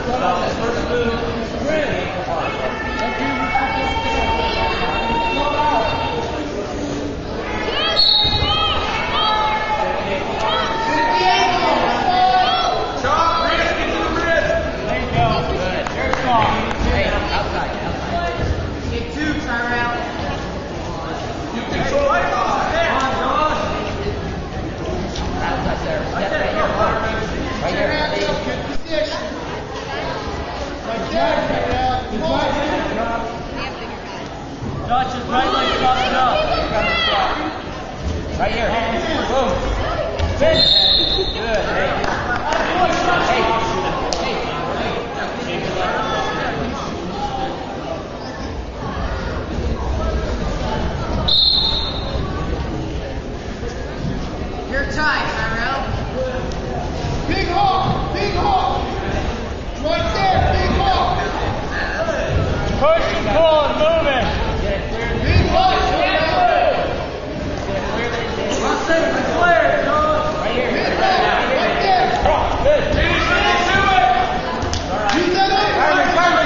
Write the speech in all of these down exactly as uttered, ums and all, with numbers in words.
Josh is right leg dropping up. Right here. Boom. Finish. Good. Hey. Hey. You're tied, Tyrell. Big hole! Big hole! Right there, big hole! Push and pull and move it. Big hole! Right here. Big hole! Right there! Good. Use that over! Carmen, Carmen,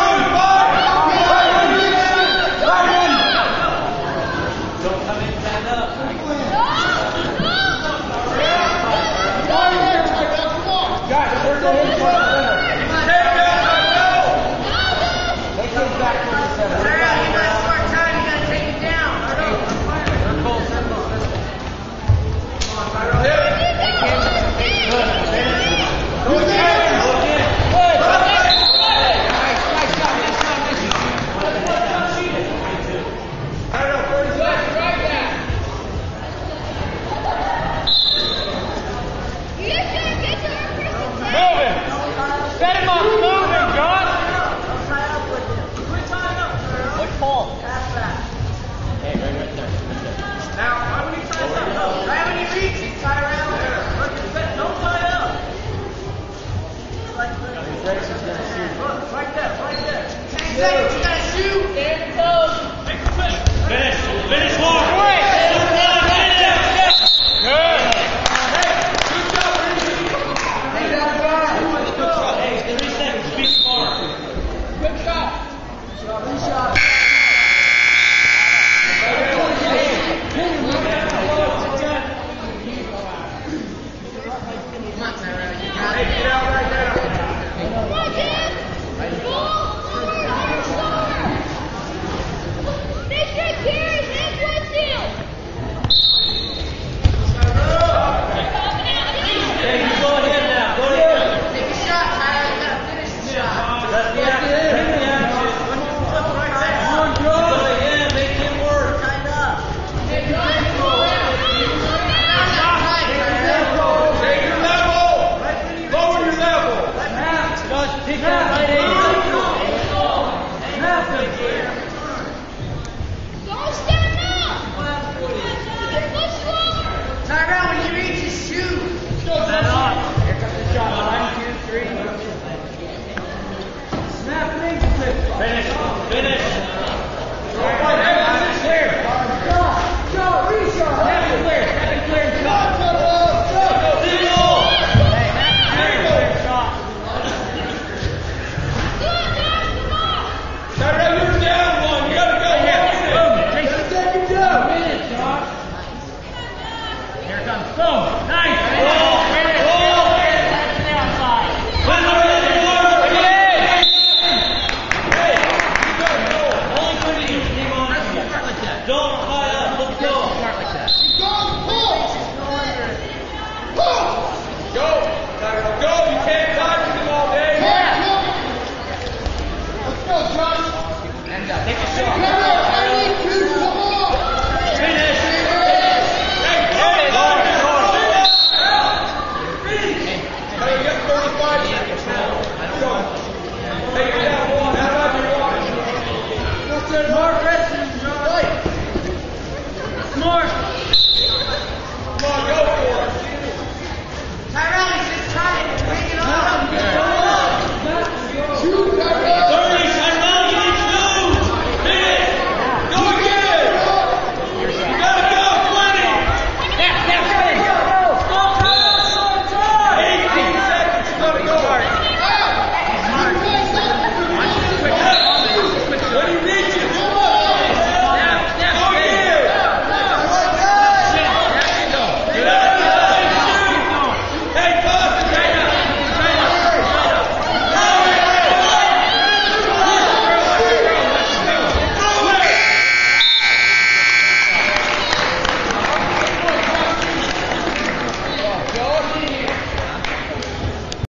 Carmen. Don't come in, stand up. Guys, we're going to the center. Take those back to the center. Tyrell, you got short time. You got to take it down. Circle, circle, circle. Use that over! Moving. Set him up. Moving, John. Look, Paul. Hey, right, right there. Now, right when you tie up, right when you reach it, Tyrell. Don't tie up. He's ready, he's gonna shoot. Right there, right there. Ten seconds, you got to shoot. There it goes. Finish. Finish hard. Good. Hey, three seconds. Be smart. Good shot! Good shot! Come on, Tyrell. You got it. Get out right now! Hey, you go ahead now. Go ahead. Take a shot, Tyrell. You got to finish the shot. That's the action. Take the action. Come on, Joe. Go ahead. Make him work. Tied up. Take your level! Lower your level! Josh, pick that right aim. Tyrell, when you reach, just shoot. Set up. Here comes the shot. One, two, three. Snap, finish. Finish.